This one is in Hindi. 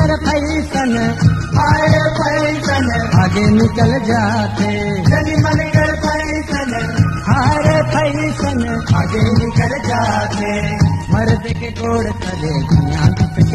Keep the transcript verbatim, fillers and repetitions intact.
कर फैशन, आए फैशन, आगे निकल जाते। जनी मन कर फैशन, हारे फैशन, आगे निकल जाते। मर्द के गोड़ तले दुनिया